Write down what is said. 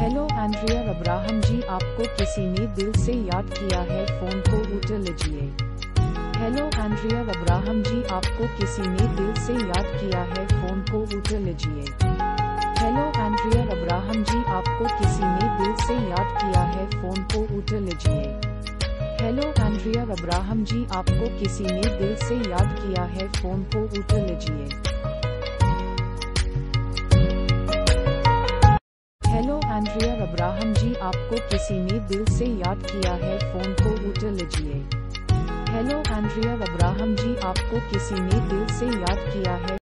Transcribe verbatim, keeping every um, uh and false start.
Hello Andrea Abraham जी, आपको किसी ने दिल से याद किया है, फोन को उठा लीजिए। हेलो एंड्रिया अब्राहम जी, आपको किसी ने दिल से याद किया है, फोन को उठा लीजिए। हेलो एंड्रिया अब्राहम जी, आपको किसी ने दिल से याद किया है, फोन को उठा लीजिए। हेलो एंड्रिया अब्राहम जी, आपको किसी ने दिल से याद किया है, फोन को उठा लीजिए। हेलो एंड्रिया अब्राहम जी, आपको किसी ने दिल से याद किया है, फोन को उठा लीजिए। हेलो एंड्रिया अब्राहम जी, आपको किसी ने दिल से याद किया है,